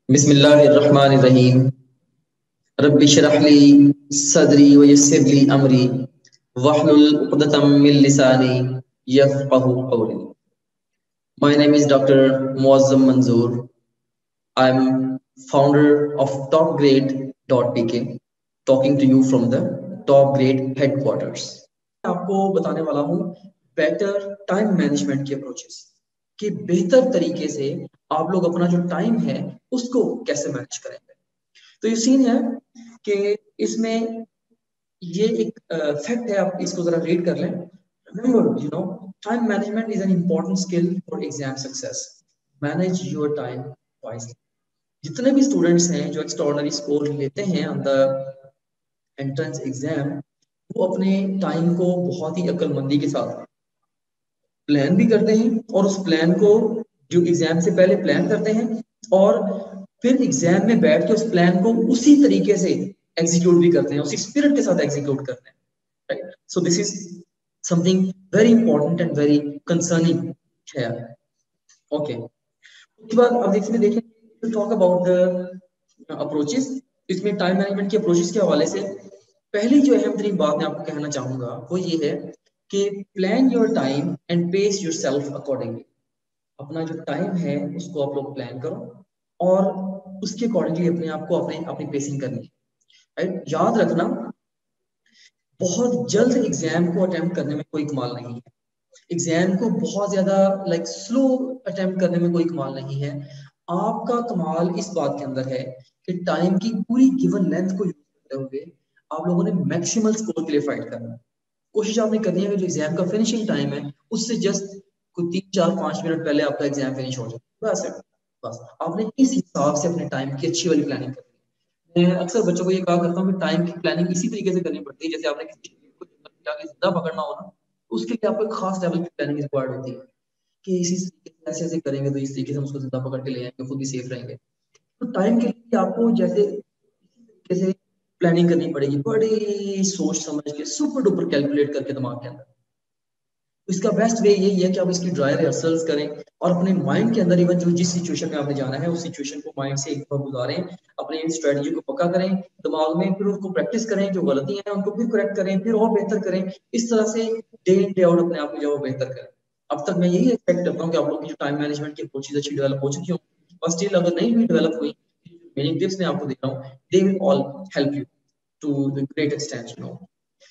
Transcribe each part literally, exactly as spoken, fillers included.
बिस्मिल्लाहिर्रहमानिर्रहीम। रब्बि इश्रह ली सदरी व यस्सिर ली अमरी वहलुल उक़दतम मिन लिसानी यफ़क़हू क़ौली। My name is Doctor Muazzam Manzoor. I'm founder of topgrade dot p k, talking to you from the Top Grade headquarters. आपको बताने वाला हूँ बेटर टाइम मैनेजमेंट के अप्रोचेस, कि बेहतर तरीके से आप लोग अपना जो टाइम है उसको कैसे मैनेज करेंगे। तो ये सीन है कि इसमें ये एक फैक्ट है, आप इसको जरा रीड कर लें। Remember, you know, time management is an important skill for exam success. Manage your time wisely. जितने भी स्टूडेंट्स हैं जो एक्स्ट्राऑर्डिनरी स्कोर लेते हैं ऑन द एंट्रेंस एग्जाम, वो अपने टाइम को बहुत ही अक्लमंदी के साथ प्लान भी करते हैं, और उस प्लान को जो एग्जाम से पहले प्लान करते हैं और फिर एग्जाम में बैठ के उस प्लान को उसी तरीके से एग्जीक्यूट भी करते हैं, उसी स्पिरिट के साथ एग्जीक्यूट करते हैं, right. So this is something very important and very concerning है। ओके, उसके बाद अब देखिए देखें to talk about the approaches. इसमें टाइम मैनेजमेंट के अप्रोचेस के हवाले से पहली जो अहम तरीन बात मैं आपको कहना चाहूंगा वो ये है कि plan your time and pace yourself accordingly. अपना जो टाइम है उसको आप लोग प्लान करो और उसके अकॉर्डिंगली अपने आप को अपने अपनी पेसिंग करनी है, राइट। याद रखना, बहुत जल्द एग्जाम को अटेम्प्ट करने में कोई कमाल नहीं है। एग्जाम को बहुत ज्यादा लाइक स्लो अटेम्प्ट करने में कोई कमाल नहीं है। आपका कमाल इस बात के अंदर है कि टाइम की पूरी गिवन लेंथ को यूज करते हुए आप लोगों ने मैक्सिमल स्कोर के लिए फाइट करना है। कोशिश आपने करनी है कि जो एग्जाम का फिनिशिंग टाइम है उससे जस्ट कोई तीन चार पांच मिनट पहले आपका एग्जाम फिनिश हो जाए, बस है। बस आपने इस हिसाब से अपने टाइम की अच्छी वाली प्लानिंग करनी है। मैं अक्सर बच्चों को ये कहा करता हूँ कि टाइम की प्लानिंग इसी तरीके से करनी पड़ती है जैसे आपने किसी चीज को जिंदा पकड़ना हो ना, उसके लिए आपको एक खास लेवल की प्लानिंग रिक्वायर्ड होती है कि इसी तरीके से ऐसे ऐसे करेंगे तो इस तरीके से हम उसको जिंदा पकड़ के ले आएंगे, खुद भी सेफ रहेंगे। तो टाइम के लिए आपको जैसे कैसे प्लानिंग करनी पड़ेगी, बड़ी सोच समझ के सुपर डुपर कैलकुलेट करके दिमाग के अंदर। इसका बेस्ट वे यही है कि आप इसकी ड्राई रिहर्सल्स करें और अपने माइंड के अंदर इवन जो जिस सिचुएशन में आपने जाना है उस सिचुएशन को माइंड से एक बार गुजारें, अपने स्ट्रेटजी को पक्का करें दिमाग में, फिर उसको प्रैक्टिस करें, जो गलतियां हैं उनको फिर करेक्ट करें, फिर और बेहतर करें। इस तरह से डे इन डे आउट अपने आप को जो बेहतर करें। अब तक मैं यही एक्सपेक्ट करता हूँ कि आप लोग की जो टाइम मैनेजमेंट की अप्रोचेज अच्छी डेवलप हो चुकी हो, और स्टिल अगर नहीं भी डेवलप हुई, मेनी टिप्स मैं आपको दे रहा हूँ, they will all help you to the great extent, you know.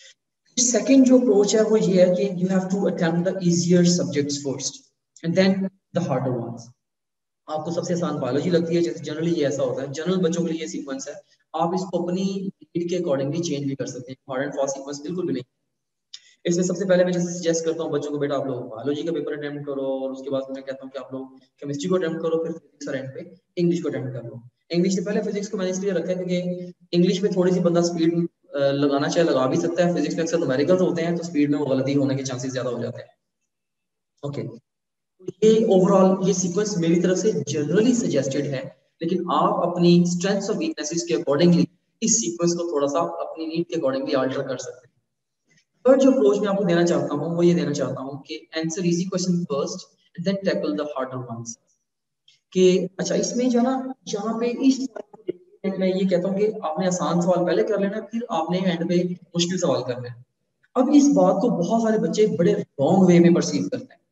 Second जो अप्रोच है वो ये है कि you have to attempt the easier subjects first and then the harder ones. आपको सबसे आसान बायोलॉजी लगती है, जैसे जनरली ये ऐसा होता है, जनरल बच्चों के लिए ये सीक्वेंस है। आप इसको अपनी नीड के अकॉर्डिंगली चेंज भी कर सकते हैं, हार्ड एंड फास्ट सीक्वेंस बिल्कुल भी नहीं। इसमें सबसे पहले मैं जैसे सजेस्ट करता हूँ बच्चों को, बेटा आप लोग बायोलॉजी का पेपर अटेम्प्ट करो, और उसके बाद मैं कहता हूँ कि आप लोग केमिस्ट्री को अटेम्प्ट करो, फिर फिजिक्स और एंड पे इंग्लिश को अटेम्प्ट कर लो। इंग्लिश से पहले फिजिक्स को मैंने इसलिए रखा है क्योंकि इंग्लिश में थोड़ी सी बंदा स्पीड लगाना चाहे लगा भी सकता है, फिजिक्स में अक्सर न्यूमेरिकल्स होते हैं तो स्पीड में वो गलती होने के चांसेस ज्यादा हो जाते हैं। ओके, ये ओवरऑल ये सीक्वेंस मेरी तरफ से जनरली सजेस्टेड है, लेकिन आप अपनी स्ट्रेंथ्स और वीकनेसेस के अकॉर्डिंगली इस सीक्वेंस को थोड़ा सा अपनी नीड के अकॉर्डिंगली अल्टर कर सकते हैं। थर्ड जो अप्रोच मैं आपको देना चाहता हूँ वो ये देना चाहता हूँ कि answer easy question first and then tackle the harder ones. कि अच्छा इसमें जो ना यहाँ पे इस मैं ये कहता हूँ कि आपने आसान सवाल पहले कर लेना, फिर आपने एंड पे मुश्किल सवाल करना है। अब इस बात को बहुत सारे बच्चे बड़े रॉन्ग वे में परसीव करते हैं।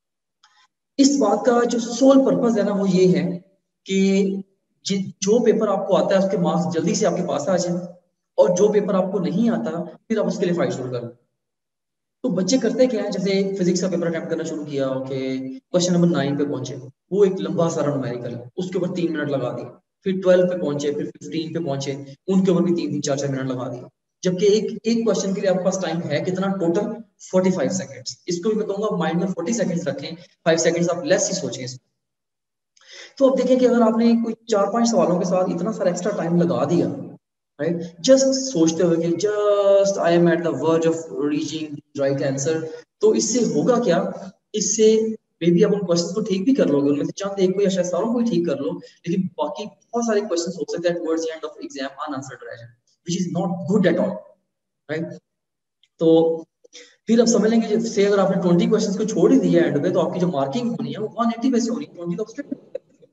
इस बात का जो सोल पर्पस है ना वो ये है कि जो पेपर आपको आता है उसके मार्क्स जल्दी से आपके पास आ जाए, और जो पेपर आपको नहीं आता फिर आप उसके लिए फाइट शुरू करें। तो बच्चे करते क्या है, जैसे फिजिक्स का पेपर अटेम्प्ट करना शुरू किया, ओके क्वेश्चन नंबर नाइन पे पहुंचे, वो एक लंबा सारा न्यूमेरिकल है, उसके ऊपर तीन मिनट लगा दिए। फिर ट्वेल्व पे पहुंचे, फिर फिफ्टीन पे पहुंचे, उनके ऊपर भी तीन तीन चार चार मिनट लगा दिए। जबकि एक एक क्वेश्चन के लिए आपके पास टाइम है कितना टोटल, फोर्टी फाइव सेकेंड्स। इसको भी मैं कहूंगा माइंड में फोर्टी सेकेंड्स रखें, फाइव सेकेंड्स आप लेस ही सोचें इसमें। तो अब देखें कि अगर आपने कोई चार पांच सवालों के साथ इतना सारा एक्स्ट्रा टाइम लगा दिया, राइट, जस्ट सोचते हुए कि just I am at the verge of reaching right answer, तो इससे होगा क्या, इससे मे बी आप उन क्वेश्चंस को ठीक भी कर लोगे, उनमें से चंद एक को या शायद सारों को ठीक कर लो, लेकिन बाकी बहुत सारे क्वेश्चंस हो सकते हैं towards the end of exam unanswered रह जाए, which is not good at all, right. तो फिर अब समझ लेंगे से अगर आपने ट्वेंटी क्वेश्चंस को छोड़ ही दिया एंड पे, तो आपकी जो मार्किंग होनी है वो वन एटी पे से होनी है, ट्वेंटी तो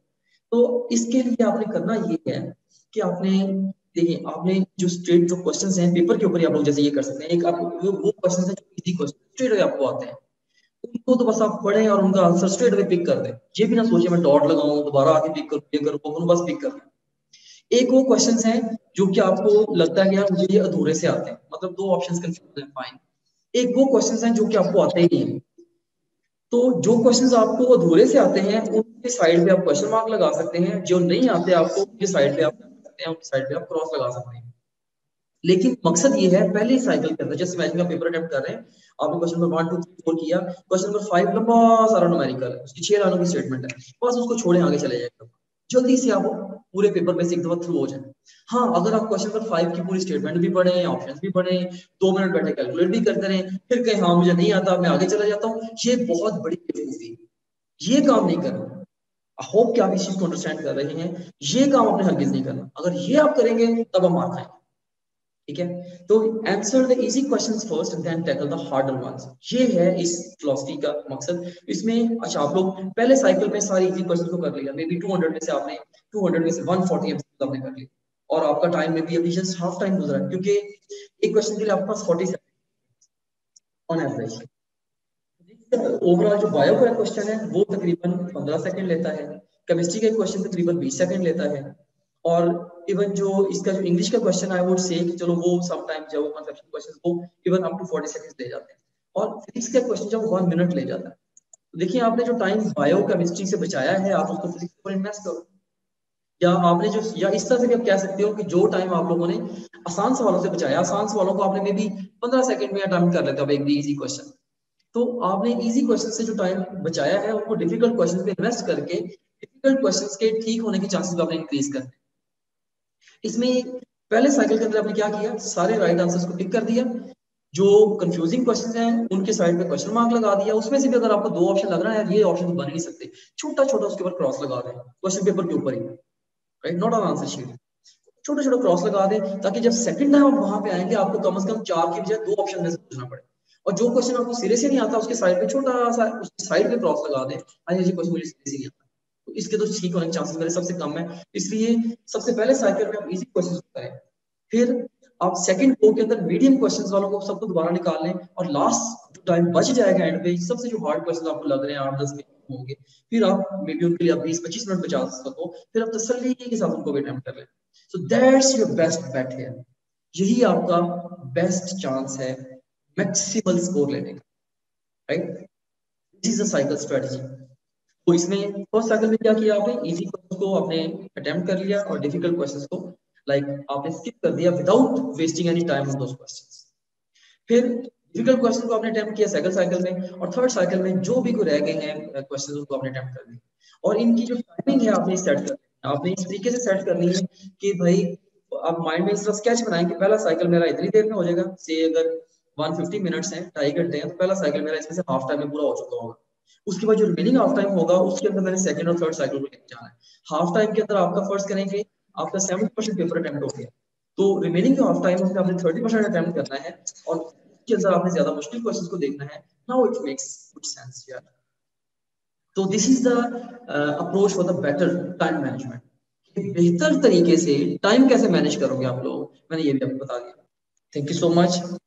तो इसके लिए आपने करना ये है कि आपने देखिए, आपने जो स्ट्रेट जो क्वेश्चंस हैं पेपर के ऊपर ही आप लोग जैसे ये कर सकते हैं, एक आप वो, वो क्वेश्चंस हैं जो इजी क्वेश्चन स्ट्रेट अवे आपको आते हैं, उनको तो बस आप पढ़ें और उनका आंसर स्ट्रेट अवे पिक कर दें, ये भी ना सोचिए मैं डॉट लगाऊं दोबारा आके पिक करूं ये करूं, उनको बस पिक करना। एक वो क्वेश्चंस हैं जो कि आपको लगता है कि यार मुझे ये अधूरे से आते हैं, मतलब दो ऑप्शंस कंफ्यूज हैं, फाइन। एक वो क्वेश्चंस हैं जो कि आपको आते ही नहीं है, तो जो क्वेश्चंस आपको अधूरे से आते हैं उनके साइड पे आप क्वेश्चन मार्क लगा सकते हैं, जो नहीं आते आपको उनके साइड पे आप सकते हैं, उनके साइड पे आप क्रॉस लगा सकते हैं। लेकिन मकसद ये है पहले साइकिल के अंदर, जैसे इमेजिन आप पेपर अटेम्प्ट कर रहे हैं, आपने question number one two three four किया, क्वेश्चन नंबर फाइव लंबा सारा न्यूमेरिकल है, उसकी छह लाइनों की स्टेटमेंट है, बस उसको छोड़े आगे चले जाएगा, जल्दी से आप पूरे पेपर में से एक दफा थ्रू हो जाए। हाँ, अगर आप क्वेश्चन नंबर फाइव की पूरी स्टेटमेंट भी पढ़े, ऑप्शंस भी पढ़े, दो मिनट बैठे कैलकुलेट भी करते रहे, फिर कहें हाँ मुझे नहीं आता मैं आगे चला जाता हूँ, ये बहुत बड़ी बेवकूफी, ये काम नहीं करना। आई होप कि आप इस चीज को अंडरस्टैंड कर रहे हैं, ये काम आपने हरगिज नहीं करना, अगर ये आप करेंगे तब हम मार खाएंगे। ठीक है, तो answer the easy questions first then tackle the harder ones, ये है इस फिलॉसफी का मकसद। इसमें अच्छा आप लोग पहले साइकिल में सारी इजी क्वेश्चंस को कर लिया, मे बी टू हंड्रेड में से आपने टू हंड्रेड में से वन फोर्टी एमसीक्यू आपने कर लिया, और आपका टाइम में भी अभी जस्ट हाफ टाइम गुजरा है, क्योंकि एक क्वेश्चन के लिए आपके पास forty second on average. Overall जो बायो का क्वेश्चन है वो तकरीबन पंद्रह सेकंड लेता है, केमिस्ट्री का क्वेश्चन तकरीबन बीस सेकंड लेता है, और इवन जो इसका जो इंग्लिश का क्वेश्चन आई वुड से कि चलो वो सम टाइम जब वो कंसेप्शन क्वेश्चन वो even up to forty seconds ले जाते हैं, और फिजिक्स का क्वेश्चन जब वन मिनट ले जाता है। तो देखिए आपने जो टाइम बायो केमिस्ट्री से बचाया है आप उसको फिजिक्स पर इन्वेस्ट करो, या आपने जो, या इस तरह से भी आप कह सकते हो कि जो टाइम आप लोगों ने आसान सवालों से बचाया, आसान सवालों को आपने मे बी पंद्रह सेकंड में अटेम्प्ट कर लेते हो एक भी इजी क्वेश्चन, तो आपने इजी क्वेश्चन से जो टाइम बचाया है उनको डिफिकल्ट क्वेश्चन पे इन्वेस्ट करके डिफिकल्ट क्वेश्चंस के ठीक होने के चांसेस आपने इंक्रीज कर दिए। इसमें पहले साइकिल के अंदर आपने क्या किया, सारे राइट आंसर्स को टिक कर दिया, जो कंफ्यूजिंग क्वेश्चंस हैं उनके साइड पे क्वेश्चन मार्क लगा दिया, उसमें से भी अगर आपको दो ऑप्शन लग रहा है ये ऑप्शन तो बन ही नहीं सकते, छोटा छोटा उसके ऊपर क्रॉस लगा दें क्वेश्चन पेपर के ऊपर ही, right, not on answer sheet, छोटा छोटा क्रॉस लगा दें, ताकि जब सेकंड टाइम आप वहां पे आएंगे आपको कम से कम चार की बजाय दो ऑप्शन में से पूछना पड़े, और जो क्वेश्चन आपको सिरे से नहीं आता उसके साइड पे छोटा सा उसके साइड पे क्रॉस लगा दें, हाँ ये क्वेश्चन मुझे सिरे से नहीं आता, तो इसके तो ठीक होने के चांसेस मेरे सबसे कम है, इसलिए सबसे पहले साइकिल में आप इजी क्वेश्चन करें, फिर आप सेकंड कोर के अंदर मीडियम क्वेश्चंस वालों को सबको दोबारा निकाल लें, और लास्ट जो टाइम बच जाएगा एंड पे सबसे जो हार्ड क्वेश्चन आपको लग रहे हैं आठ दस मिनट होंगे, फिर आप मे बी उनके लिए आप बीस पच्चीस मिनट बचा सको, फिर आप तसल्ली के साथ उनको भी अटेम्प्ट कर लें। So that's your best bet here, यही आपका बेस्ट चांस है मैक्सिमल स्कोर लेने का, right, this is a cycle strategy. तो इसमें फर्स्ट साइकिल में क्या किया आपने, इजी क्वेश्चन को आपने अटेम्प्ट कर लिया और डिफिकल्ट क्वेश्चंस को लाइक like, आपने स्किप कर दिया without wasting any time on those questions, फिर डिफिकल्ट क्वेश्चन को आपने अटेम्प्ट किया सेकंड साइकिल में, और थर्ड साइकिल में जो भी कोई रह गए हैं क्वेश्चंस उनको आपने अटेम्प्ट कर दिया, और इनकी जो टाइमिंग है आपने सेट कर आपने इस तरीके से सेट करनी है कि भाई आप माइंड में इस तरह स्केच बनाएं कि पहला साइकिल मेरा इतनी देर में हो जाएगा, से अगर एक सौ पचास मिनट्स हैं ढाई घंटे हैं, तो पहला साइकिल मेरा इसमें से हाफ टाइम में पूरा हो चुका होगा, उसके बाद जो रिमेनिंग हाफ टाइम होगा उसके अंदर मैंने सेकंड और थर्ड साइकिल को लेकर जाना है, हाफ टाइम के अंदर आपका फर्स्ट करेंगे आपका सेवेंटी परसेंट पेपर अटेम्प्ट हो गया, तो रिमेनिंग जो हाफ टाइम है उसमें आपने थर्टी परसेंट अटेम्प्ट करना है, और उसके अंदर आपने ज्यादा मुश्किल क्वेश्चंस को देखना है, now it makes good sense यार। तो this is the approach for the better time management, बेहतर तरीके से टाइम कैसे मैनेज करोगे आप लोग, मैंने ये भी आपको बता दिया। Thank you so much.